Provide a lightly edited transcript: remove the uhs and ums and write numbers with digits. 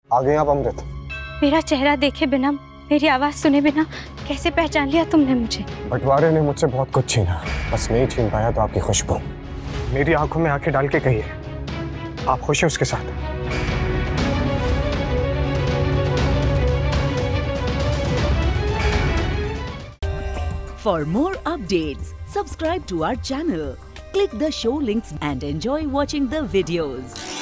आ गए आप अमृत? मेरा चेहरा देखे बिना, मेरी आवाज सुने बिना कैसे पहचान लिया तुमने मुझे? बंटवारे ने मुझसे बहुत कुछ छीना, बस नहीं छीन पाया तो आपकी खुशबू। मेरी आंखों में आंखें डाल के कहिए, आप खुश हैं उसके साथ? For more updates, subscribe to our channel, click the show links and enjoy watching the videos.